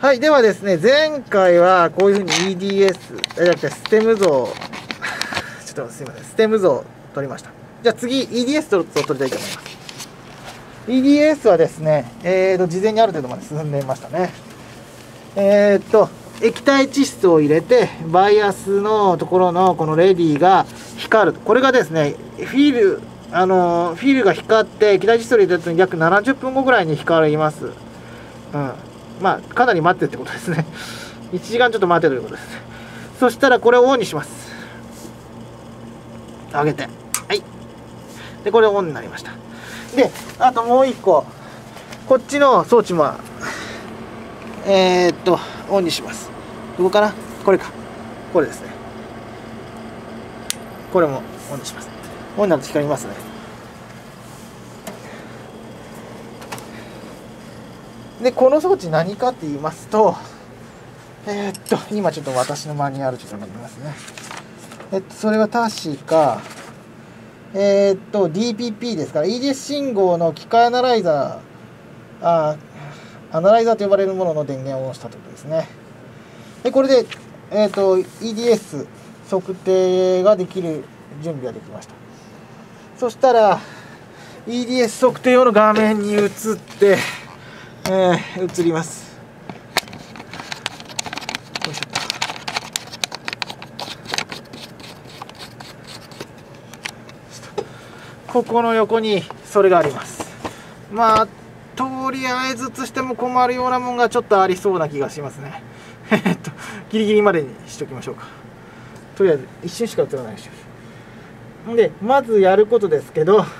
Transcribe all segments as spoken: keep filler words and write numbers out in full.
はい、ではですね、前回はこういうふうに イーディーエス じゃなくてステム像、ちょっとすいません、ステム像を取りました。じゃあ次 イーディーエス を取りたいと思います。イーディーエス はですね、えーと事前にある程度まで進んでいましたね。えーと液体窒素を入れてバイアスのところのこのレディが光る。これがですね、フィールあのフィールが光って液体窒素を入れたと約ななじゅっぷんごぐらいに光ります。うん、まあかなり待ってってことですね。いちじかんちょっと待ってということです。そしたらこれをオンにします。上げて、はい、でこれオンになりました。であともういっこ、こっちの装置もえー、っとオンにします。どこかな、これか、これですね。これもオンにします。オンになると光りますね。でこの装置何かって言いますと、えー、っと今ちょっと私のマニュアルちょっと見ますね。えっとそれは確かえー、っと ディーピーピー ですから イーディーエス 信号の機械アナライザーあアナライザーと呼ばれるものの電源を押したということですね。でこれで、えー、っと イーディーエス 測定ができる準備ができました。そしたら イーディーエス 測定用の画面に移って、えー、移ります。よいしょ。ここの横にそれがあります。まあとりあえずとしても困るようなもんがちょっとありそうな気がしますね。えっとギリギリまでにしときましょうか。とりあえず一瞬しか映らないし。でまずやることですけど、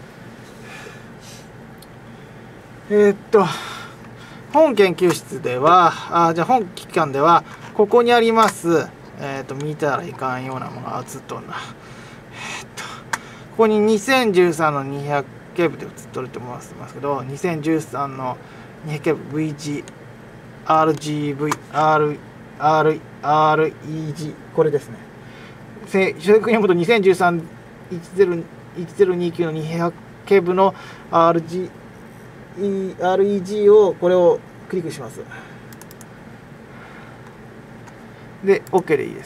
えー、っと本研究室ではあじゃあ本機関ではここにありますえー、っと見たらいかんようなものが映っとんな。えー、っとここににせんじゅうさんのにひゃくケーブルで映っとると思いますけど、にせんじゅうさんのにひゃくケーブル ブイジー、アールジーブイ、アール、アール、アールイージー、これですね。正確に読むとにせんじゅうさん、いちゼロ、いちゼロにきゅうのにひゃくケーブルの アールジー、アールイージー をこれをクリックします。で OK でいいです。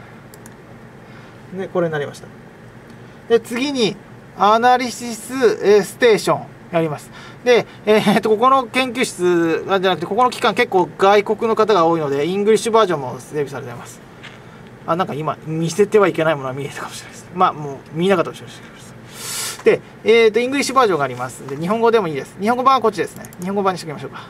でこれになりました。で次にアナリシスステーションやります。で、えー、っとここの研究室じゃなくてここの機関結構外国の方が多いのでイングリッシュバージョンも整備されています。あ、なんか今見せてはいけないものが見えたかもしれないです。まあもう見なかったかもしれないです。で、えー、っとイングリッシュバージョンがあります。で日本語でもいいです。日本語版はこっちですね。日本語版にしておきましょうか。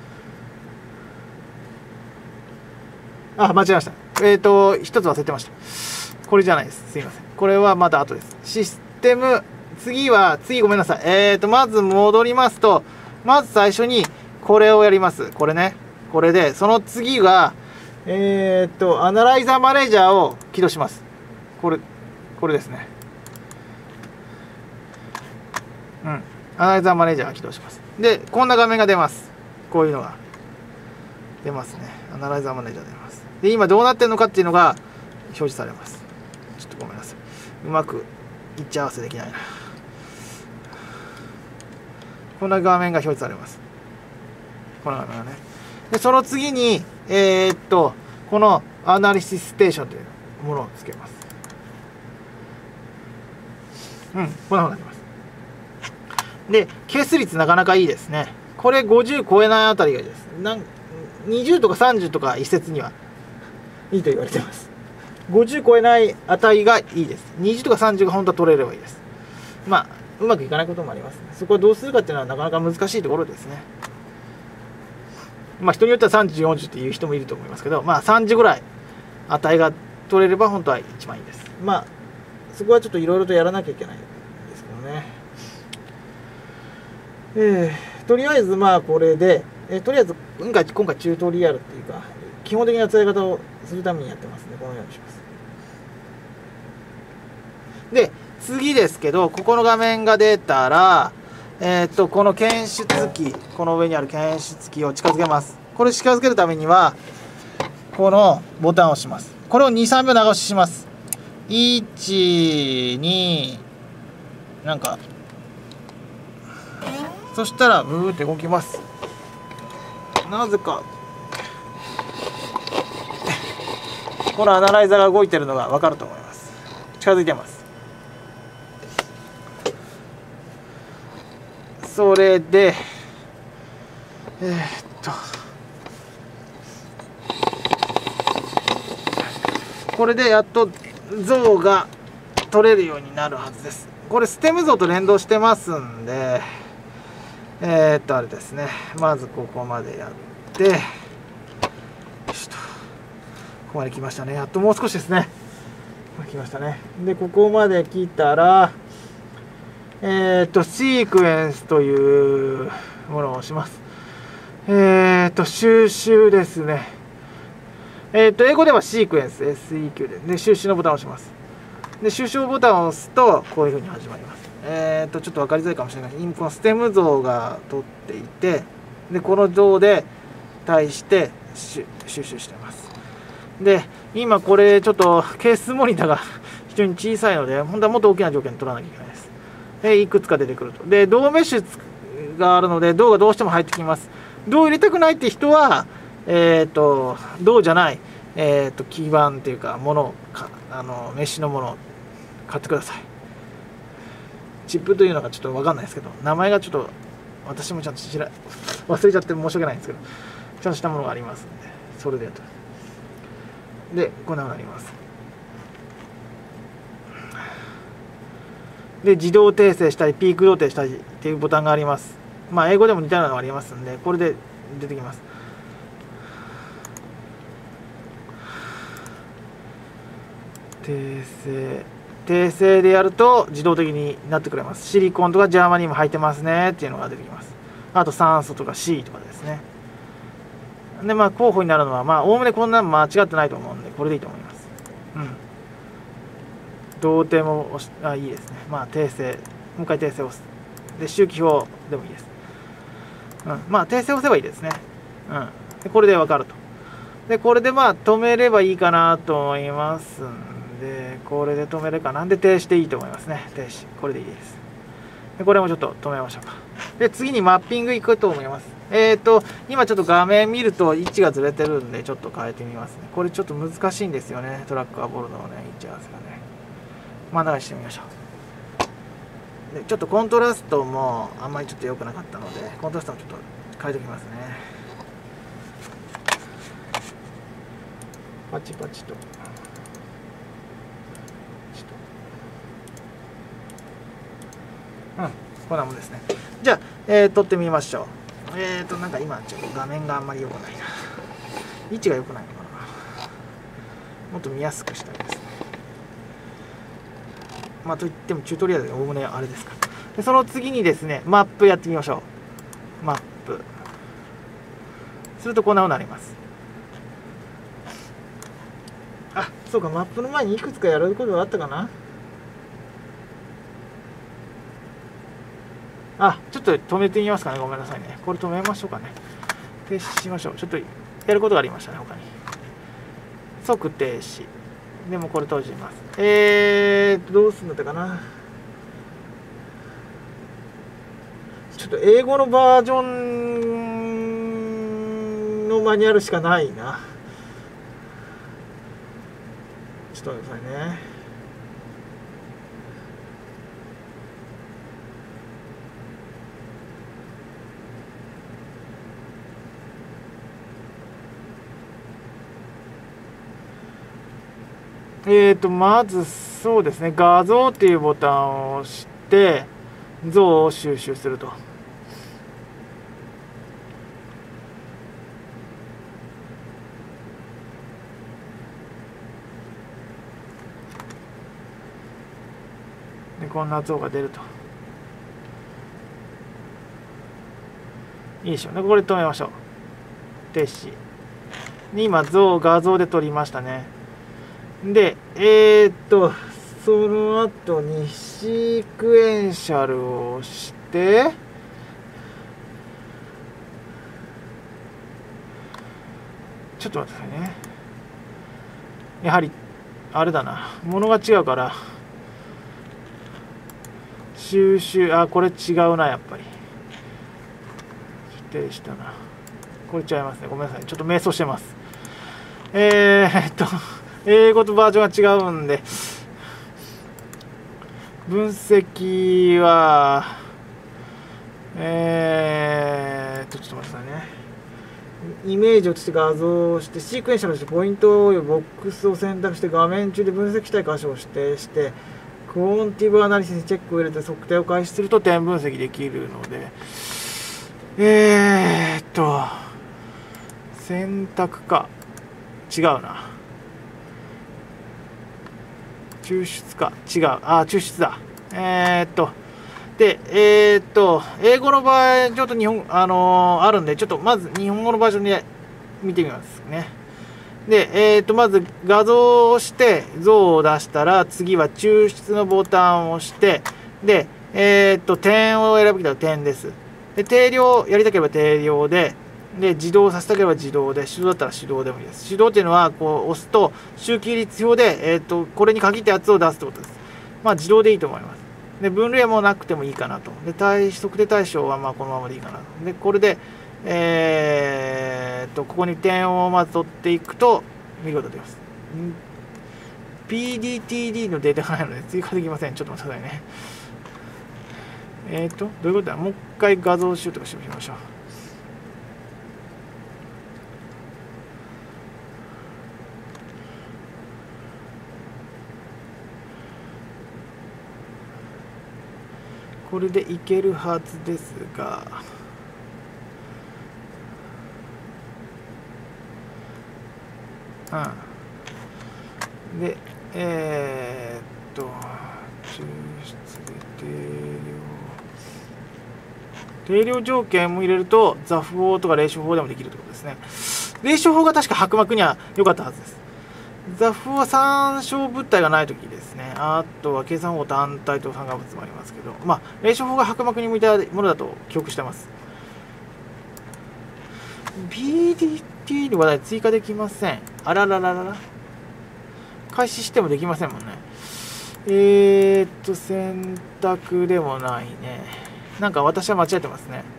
あ、間違えました。えー、っと一つ忘れてました。これじゃないです。すいません。これはまた後です。システム、次は、次ごめんなさい。えーと、まず戻りますと、まず最初にこれをやります。これね。これで、その次が、えーと、アナライザーマネージャーを起動します。これ、これですね。うん。アナライザーマネージャーを起動します。で、こんな画面が出ます。こういうのが。出ますね。アナライザーマネージャー出ます。で、今どうなってるのかっていうのが表示されます。ちょっとごめんなさい。うまく位置合わせできないな。こんな画面が表示されます。この画面がね。で、その次に、えー、っと、このアナリシスステーションというものをつけます。うん、こんなふうになります。で、係数率なかなかいいですね。これごじゅう超えないあたりがいいです。なんにじゅうとかさんじゅうとか一説にはいいと言われてます。ごじゅう超えない値がいいです。にじゅうとかさんじゅうが本当は取れればいいです。まあ、うまくいかないこともありますね。そこはどうするかっていうのはなかなか難しいところですね。まあ人によってはさんじゅう、よんじゅうっていう人もいると思いますけど、まあさんじゅうぐらい値が取れれば本当は一番いいです。まあ、そこはちょっといろいろとやらなきゃいけないんですけどね。えー、とりあえずまあこれで、えー、とりあえず今回、今回チュートリアルっていうか、基本的な使い方をするためにやってますね。このようにします。で、次ですけど、ここの画面が出たら、えー、っと、この検出器、この上にある検出器を近づけます。これ近づけるためには、このボタンを押します。これをに、さんびょう長押しします。いち、に、なんか、そしたら、ブーって動きます。なぜか、 このアナライザーが動いてるのが分かると思います。近づいてます。それでえー、っとこれでやっと像が取れるようになるはずです。これステム像と連動してますんで、えー、っとあれですね、まずここまでやってよしと、ここまで来ましたね。やっともう少しですね。来ましたね。でここまで来たらえー、っとシークエンスというものを押します。えー、っと収集ですね。えー、っと英語ではシークエンス エスイーキュー で、で収集のボタンを押します。で収集ボタンを押すとこういうふうに始まります。えー、っとちょっと分かりづらいかもしれない。このステム像が取っていて、でこの像で対して収集しています。で今これちょっとケースモニターが非常に小さいので、本当はもっと大きな条件で取らなきゃいけないです。でいくつか出てくると。で銅メッシュがあるので銅がどうしても入ってきます。銅を入れたくないって人はえー、っと銅じゃない、えー、っと基板っていうかものをかあのメッシュのものを買ってください。チップというのがちょっと分かんないですけど、名前がちょっと私もちゃんと知ら忘れちゃって申し訳ないんですけど、ちゃんとしたものがありますんで、それでやってでこんなふうになります。で自動訂正したりピーク同定したりっていうボタンがあります。まあ英語でも似たようなのがありますんで、これで出てきます。訂正訂正でやると自動的になってくれます。シリコンとかジャーマニーも入ってますねっていうのが出てきます。あと酸素とか C とかですね。でまあ候補になるのはまあおおむねこんなの間違ってないと思うんで、これでいいと思います。うん。同定も押しあいいですね。まあ訂正もう一回訂正を押す。で周期表でもいいです。うん、まあ訂正を押せばいいですね。うん。でこれで分かると。でこれでまあ止めればいいかなと思いますんで、これで止めるかな。で停止でいいと思いますね。停止これでいいです。でこれもちょっと止めましょうか。で次にマッピングいくと思います。えっと今ちょっと画面見ると位置がずれてるんでちょっと変えてみますね。これちょっと難しいんですよね。トラックアボルのね位置合わせがね。真ん中にしてみましょう。でちょっとコントラストもあんまりちょっと良くなかったので、コントラストもちょっと変えておきますね。パチパチと。うん、こんなもんですね。じゃあ、えー、撮ってみましょう。えっ、ー、と、なんか今、ちょっと画面があんまり良くないな。位置が良くないのかな。もっと見やすくしたいですね。まあ、といっても、チュートリアルでおおむねあれですか。で、その次にですね、マップやってみましょう。マップ。すると、こんなふうになります。あ、そうか、マップの前にいくつかやることがあったかな。あ、ちょっと止めてみますかね。ごめんなさいね。これ止めましょうかね。停止しましょう。ちょっとやることがありましたね、他に。即停止。でもこれ閉じます。えーと、どうするんだったかな。ちょっと英語のバージョンのマニュアルしかないな。ちょっと待ってくださいね。えーとまずそうですね、画像っていうボタンを押して像を収集すると。でこんな像が出ると。いいでしょうね。これ止めましょう。停止。今像画像で撮りましたね。で、えー、っと、その後にシークエンシャルを押して、ちょっと待ってくださいね。やはり、あれだな。物が違うから、収集、あ、これ違うな、やっぱり。否定したな。これ違いますね。ごめんなさい。ちょっと迷走してます。えー、っと、 英語とバージョンが違うんで、分析は、えーっと、ちょっと待ってくださいね。イメージをとして画像をして、シークエンシャルとしてポイントをボックスを選択して画面中で分析したい箇所を指定して、クオンティブアナリシスにチェックを入れて測定を開始すると点分析できるので、えーっと、選択か。違うな。抽出か。違う。あ、抽出だ。えー、っと。で、えー、っと、英語の場合、ちょっと日本、あのー、あるんで、ちょっとまず日本語のバージョンで見てみますね。で、えー、っと、まず画像をして、像を出したら、次は抽出のボタンを押して、で、えー、っと、点を選ぶと点です。で、定量、やりたければ定量で、で、自動させたければ自動で、手動だったら手動でもいいです。手動っていうのは、こう、押すと、周期率表で、えー、っと、これに限ったやつを出すってことです。まあ、自動でいいと思います。で、分類はもうなくてもいいかなと。で、対測定対象はまあこのままでいいかなと。で、これで、えー、っと、ここに点をまず取っていくと、見事出ます。ピーディーティーディー のデータがないので追加できません。ちょっと待ってくださいね。えー、っと、どういうことだ？もう一回画像集とかしてみましょう。これでいけるはずですが、うん。で、えー、っと、抽出で定量。定量条件も入れると、座符法とか例書法でもできるってことですね。例書法が確か白幕には良かったはずです。座符は参照物体がないときですね。あとは計算法単体と参加物もありますけど、まあ、例書法が白幕に向いたものだと記憶してます。ピーディーティー の話題追加できません。あららららら。開始してもできませんもんね。えーっと、選択でもないね。なんか私は間違ってますね。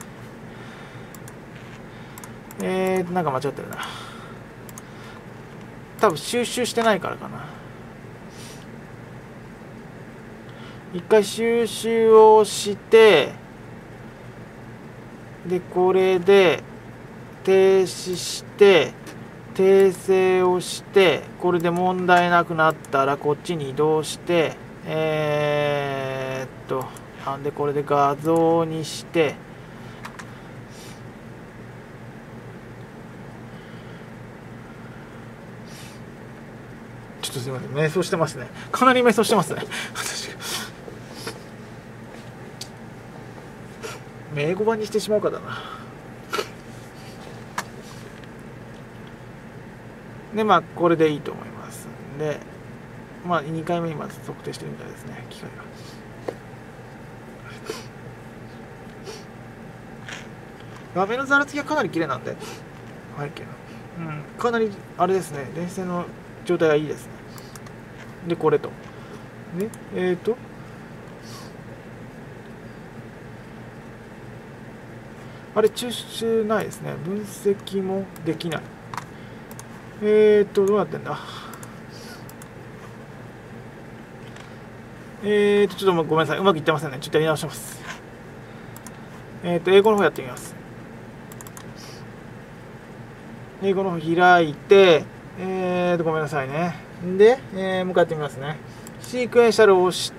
えーっと、なんか間違ってるな。多分収集してないからかな。一回収集をして、で、これで停止して、訂正をして、これで問題なくなったらこっちに移動して、えー、っと、なんでこれで画像にして、ちょっとすいません、迷走してますね。かなり迷走してますね。英語版にしてしまうかだな。で、まあ、これでいいと思いますんで、まあ、にかいめにまず測定してるみたいですね、機械が。画面のざらつきがかなり綺麗なんで、背景の。うん、かなり、あれですね、電線の状態がいいですね。で、これと。で、えっと、あれ、抽出ないですね。分析もできない。えーっと、どうなってんだ。えーっと、ちょっとごめんなさい。うまくいってませんね。ちょっとやり直します。えーっと、英語の方やってみます。英語の方開いて、えーっと、ごめんなさいね。で、えー、もう一回やってみますね。シークエンシャルを押して、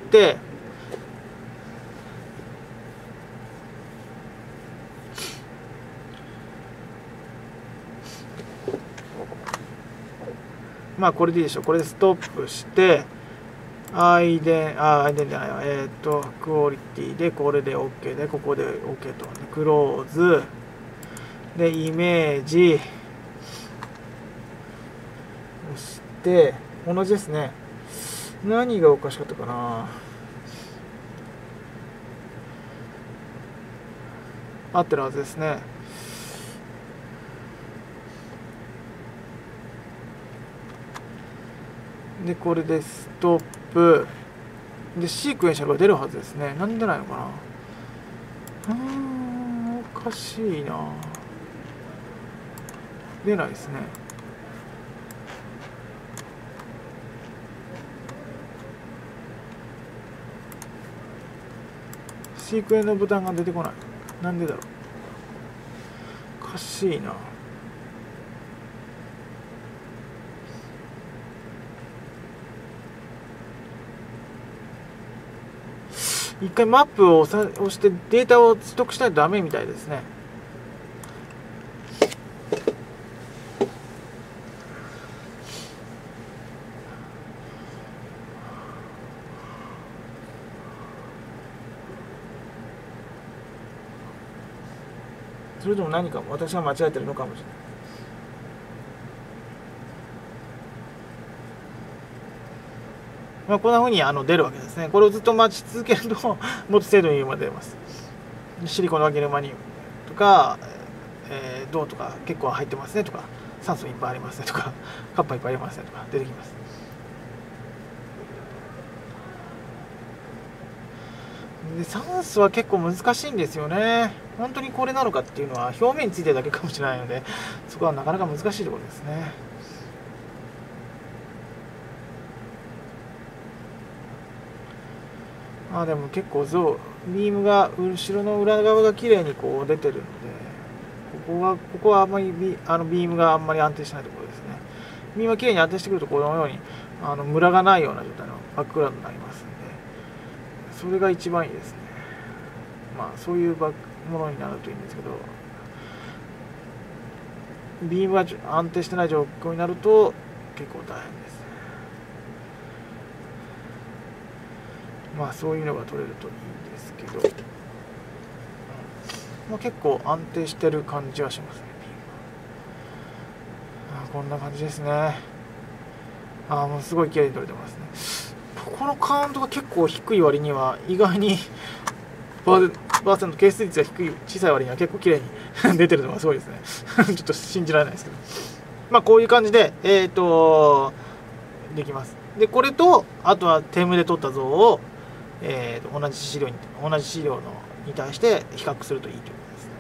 まあこれでいいでしょう。これでストップして、アイデン、あ、アイデンじゃないわ。えっ、ー、と、クオリティで、これで OK で、ここで OK と。クローズ。で、イメージ。押して、同じですね。何がおかしかったかな。合ってるはずですね。で、これでストップ。で、シークエンシャルが出るはずですね。なんでないのかな。うーん、おかしいな。出ないですね。 シークエンのボタンが出てこない。なんでだろう。おかしいな。一回マップを押さ押してデータを取得しないとダメみたいですね。それとも何か私が間違えてるのかもしれない。まあ、こんなふうにあの出るわけですね。これをずっと待ち続けるともっと精度にまで出ます。シリコンの分けるマニとか、えー、銅とか結構入ってますねとか、酸素いっぱいありますねとか、カッパいっぱいありますねとか出てきます。で酸素は結構難しいんですよね。本当にこれなのかっていうのは表面についてるだけかもしれないので、そこはなかなか難しいところですね。まあでも結構像ビームが後ろの裏側が綺麗にこう出てるので、ここはここはあんまりビあのビームがあんまり安定しないところですね。ビームが綺麗に安定してくるとこのようにあのムラがないような状態のバックグラウンドになりますので、それが一番いいですね。まあそういうバックものになるといいんですけど、ビームが安定してない状況になると結構大変ですね。まあそういうのが取れるといいんですけど、うん、まあ、結構安定してる感じはしますね。あ、こんな感じですね。あ、もうすごい綺麗に取れてますね。ここのカウントが結構低い割には意外にパーセント係数率が低い小さい割には結構綺麗に出てるのがすごいですね。ちょっと信じられないですけど、まあこういう感じでえっ、ー、とできます。でこれとあとはテムで取った像をえー、と同じ資料に同じ資料のに対して比較するといいということですね。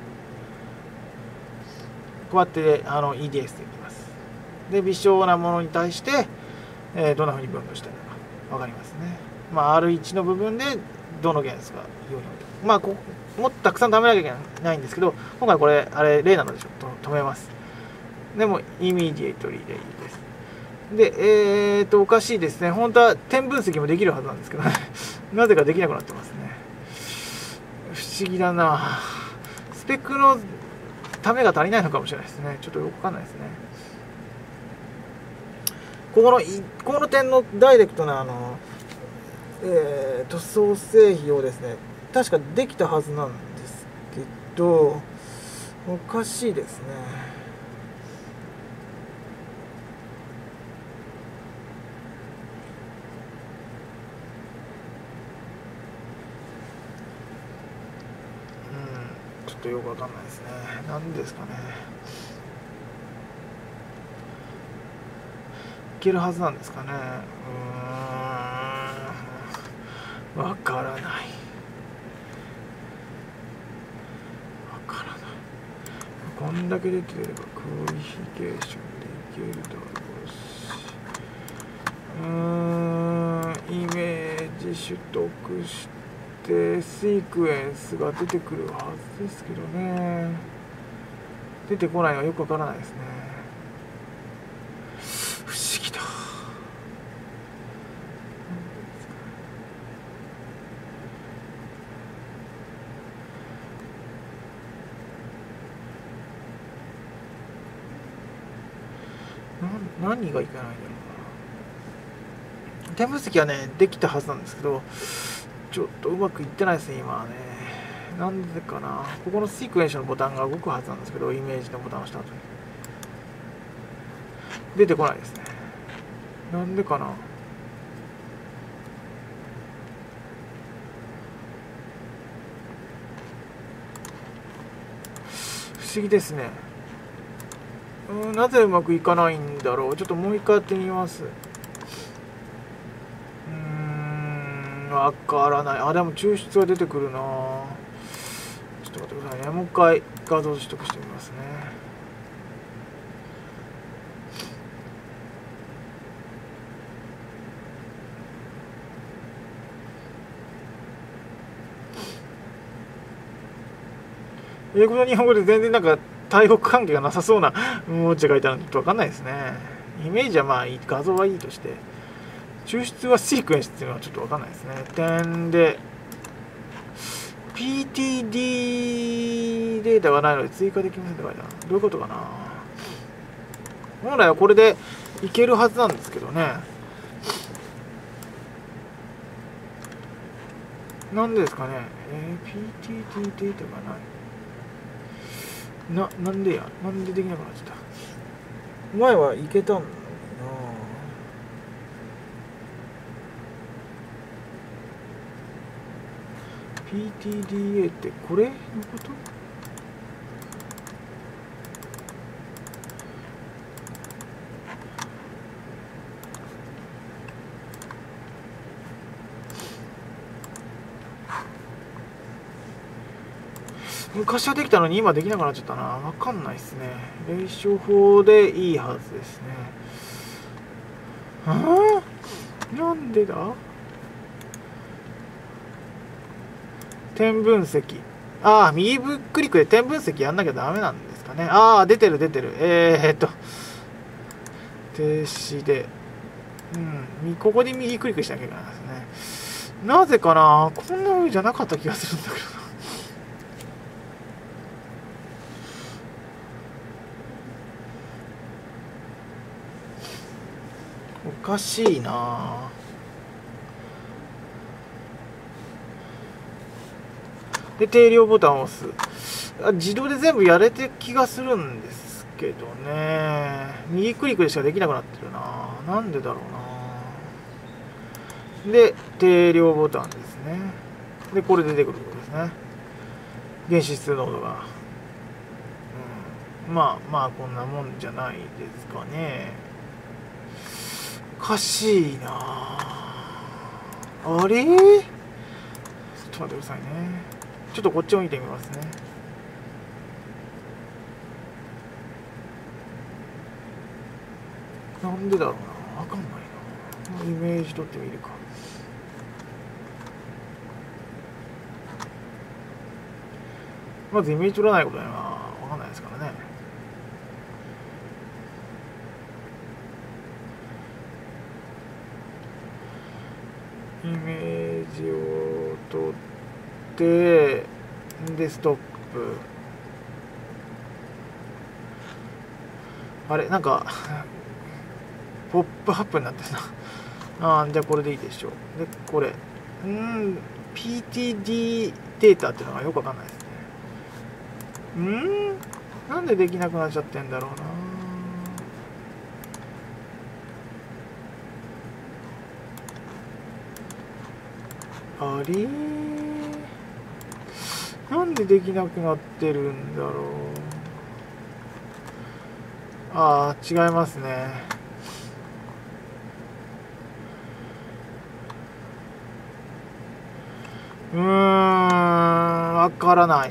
こうやってあの イーディーエス できます。で微小なものに対して、えー、どんなふうに分類したいのか分かりますね。まあ、アールワン の部分でどの元素がように置いて、まあこもっとたくさん貯めなきゃいけないんですけど、今回これあれ例なのでちょっと止めます。でもイミディエイトリーでいいです。で、えーと、おかしいですね。本当は点分析もできるはずなんですけどね。なぜかできなくなってますね。不思議だな。スペックのためが足りないのかもしれないですね。ちょっとよくわかんないですね。ここの、ここの点のダイレクトな、あの、えーと、創生費をですね、確かできたはずなんですけど、おかしいですね。ちょっとよくわかんないですね。なんですかね。いけるはずなんですかね。うーん。わからない。わからない。こんだけ出てればクオリフィケーションでいけるだろうし。うーん。イメージ取得して。でシークエンスが出てくるはずですけどね、出てこないのはよくわからないですね。不思議だ。な何がいけないんだろうな。点分析はねできたはずなんですけど、ちょっとうまくいってないですね今はね。なんでかな。ここのシークエンスのボタンが動くはずなんですけど、イメージのボタンを押した後に出てこないですね。なんでかな。不思議ですね。うん、なぜうまくいかないんだろう。ちょっともう一回やってみます。うーん、わからない。あ、でも抽出が出てくるな。ちょっと待ってくださいね。もう一回画像取得してみますね。 英語と日本語で全然なんか台北関係がなさそうな文字が書いてあるのちょっと分かんないですね。イメージはまあいい、画像はいいとして、抽出はシークエンスっていうのはちょっと分かんないですね。点で ピーティーディー データがないので追加できませんって書いてある。どういうことかな。本来はこれでいけるはずなんですけどね。なんでですかね。えー、ピーティーディー データがない。な、なんでやなんでできなくなっちゃった。前はいけたんだな。ピーティーディーエー ってこれのこと？昔はできたのに今できなくなっちゃったな。わかんないっすね。霊障法でいいはずですね。ああ、なんでだ？点分析。ああ、右クリックで点分析やんなきゃダメなんですかね。ああ、出てる出てる。えー、っと、停止で。うん、ここで右クリックしなきゃいけないですね。なぜかな？こんな風じゃなかった気がするんだけどな。おかしいな。で、定量ボタンを押す。あ、自動で全部やれて気がするんですけどね。右クリックでしかできなくなってるな。なんでだろうな。で、定量ボタンですね。で、これ出てくることですね。原子質濃度が。うん、まあまあ、こんなもんじゃないですかね。おかしいな。あれ？ちょっと待ってくださいね。ちょっとこっちを見てみますね。なんでだろうな。わかんないな。イメージ取ってみるか。まずイメージ取らないことにはわかんないですからね。イメージを取ってでストップ。あれなんかポップアップになってるな。あー、じゃあこれでいいでしょう。でこれうん ピーティーディー データっていうのがよくわかんないですね。うんなんでできなくなっちゃってんだろうな。あれなんでできなくなってるんだろう。ああ、違いますね。うーん、わからない。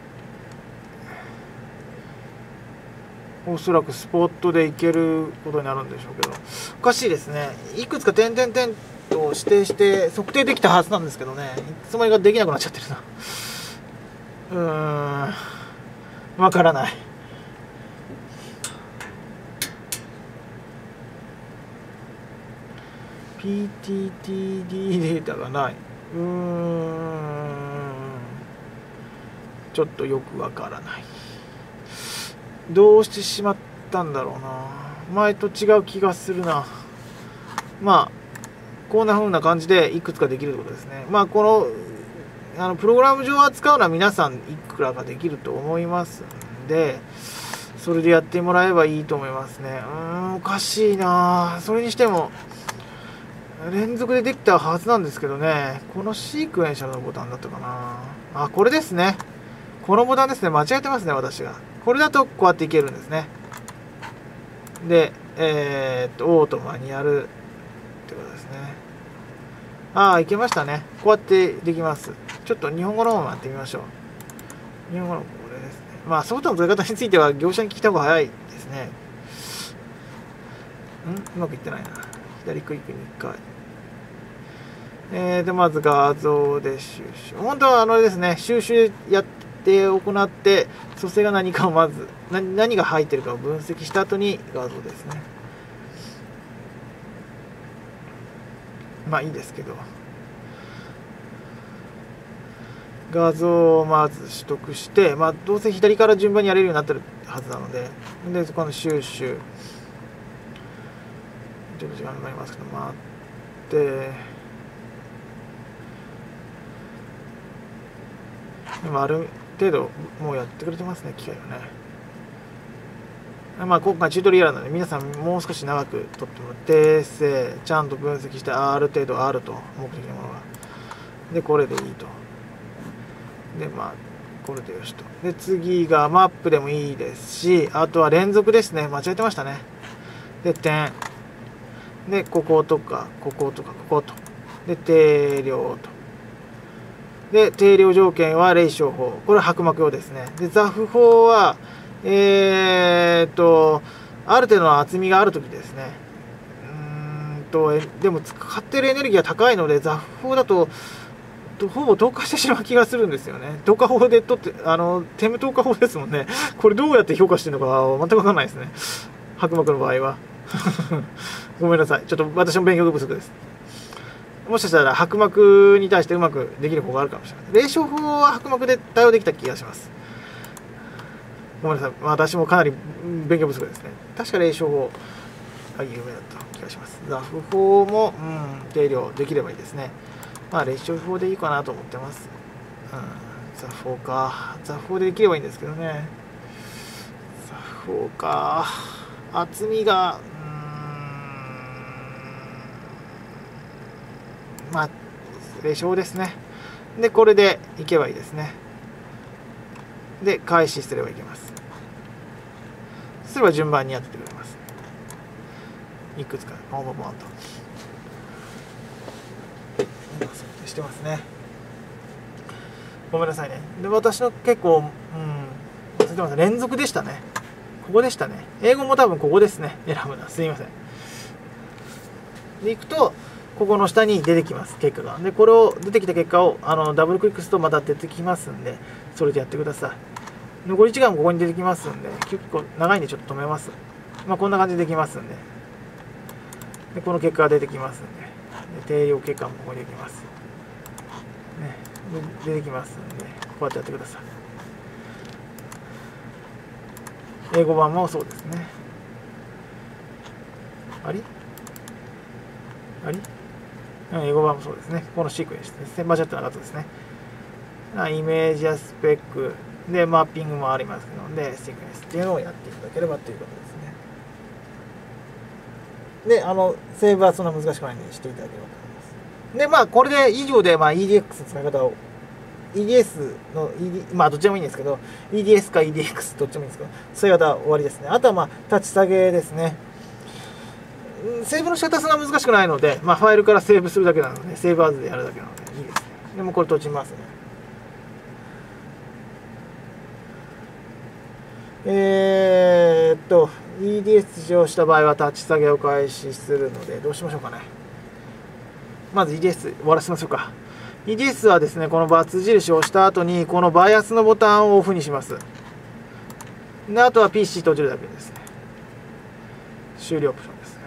おそらくスポットでいけることになるんでしょうけど、おかしいですね。いくつか点々点と指定して測定できたはずなんですけどね、いつの間にかできなくなっちゃってるな。うーん、わからない。ピーティーティーディー データがない。うーん、ちょっとよくわからない。どうしてしまったんだろうな。前と違う気がするな。まあこんな風な感じでいくつかできるってことですね。まあこのあのプログラム上扱うのは皆さんいくらかできると思いますんで、それでやってもらえばいいと思いますね。うーん、おかしいな。それにしても連続でできたはずなんですけどね。このシークエンシャルのボタンだったかな。あ、これですね。このボタンですね。間違えてますね、私が。これだとこうやっていけるんですね。で、えー、っと、オートマニュアルってことですね。ああ、いけましたね。こうやってできます。ちょっと日本語の方もやってみましょう。日本語のこれですね。まあ、ソフトの取り方については業者に聞いた方が早いですね。んうまくいってないな。左クリックにいっかい。えーと、まず画像で収集。本当はあのですね、収集やっ定を行って組成が何かをまず何何が入ってるかを分析した後に画像ですね。まあいいですけど、画像をまず取得して、まあ、どうせ左から順番にやれるようになってるはずなので、でこの収集ちょっと時間かかりますけど、待ってでもある程度もうやってくれてますね、機械はね。まあ今回チュートリアルなので皆さんもう少し長く撮ってもらって訂正ちゃんと分析してある程度あると目的のものがでこれでいいと。でまあこれでよしと。で次がマップでもいいですし、あとは連続ですね。間違えてましたね。で点でこことかこことかこことで定量と。で定量条件はレイショー法、これは薄膜用ですね。でザフ法はえー、っとある程度の厚みがあるときですね。うーんとでも使ってるエネルギーが高いのでザフ法だとほぼ透過してしまう気がするんですよね。透過法で取って、あの、テム透過法ですもんね。これどうやって評価してるのか全くわかんないですね。薄膜の場合は。ごめんなさい。ちょっと私も勉強不足です。もしかしたら薄膜に対してうまくできる方があるかもしれない。冷笑法は薄膜で対応できた気がします。ごめんなさい。私もかなり勉強不足ですね。確か冷笑法が有名だった気がします。ザフ法も、うん、定量できればいいですね。まあ、列車法でいいかなと思ってます。うん、ザフ法か。ザフ法でできればいいんですけどね。ザフ法か。厚みが、うーん、まあ、列車法ですね。で、これでいけばいいですね。で、開始すればいけます。すれば順番にやってくれます。いくつか、ポンポンポンと。してますね。ごめんなさいね。で私の結構、うん、忘れてます。連続でしたね。ここでしたね。英語も多分ここですね。選ぶのはすいません。でいくとここの下に出てきます結果が。でこれを出てきた結果をあのダブルクリックするとまた出てきますんで、それでやってください。残り時間もここに出てきますんで、結構長いんでちょっと止めます。まあこんな感じでできますんで。でこの結果が出てきますんで。で定量結果もここにできます。ね、出てきますんでこうやってやってください。英語版もそうですね。ありあり英語版もそうですね。このシークエンスですね。間違ってなかったですね。イメージやスペックでマッピングもありますのでシークエンスっていうのをやっていただければということですね。であのセーブはそんな難しくないのでしていただければと思います。でまあこれで以上でまあ イーディーエックス の使い方を イーディーエス の イーディー まあどっちでもいいんですけど イーディーエス か イーディーエックス どっちでもいいんですけど使い方は終わりですね。あとはまあ立ち下げですね。セーブの仕方はそんな難しくないので、まあ、ファイルからセーブするだけなのでセーバーズでやるだけなのでいいですね。でもこれ閉じますね。えー、っと イーディーエス 使用した場合は立ち下げを開始するのでどうしましょうかね。まず イーディーエス 終わらせましょうか。 イーディーエス はですねこのバツ印を押した後にこのバイアスのボタンをオフにします。であとは ピーシー 閉じるだけですね。終了オプションですね。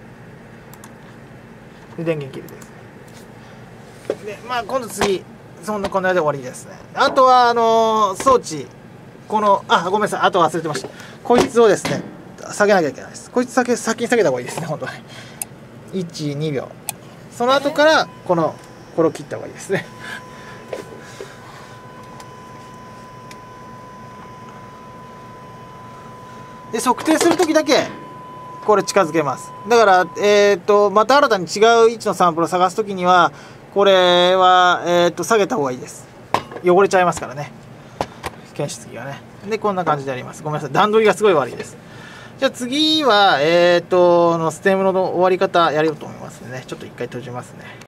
で電源切るですね。でまあ今度次そんなこんなで終わりですね。あとはあのー、装置このあごめんなさいあと忘れてました。こいつをですね下げなきゃいけないです。こいつ先先に下げた方がいいですね本当に。いちにびょうその後からこのこれを切った方がいいですね。で測定する時だけこれ近づけます。だから、えー、とまた新たに違う位置のサンプルを探す時にはこれは、えー、と下げた方がいいです。汚れちゃいますからね検出器がね。でこんな感じでやります。ごめんなさい段取りがすごい悪いです。じゃあ次はえっ、ー、とのステムの終わり方やろうと思いますのでねちょっと一回閉じますね。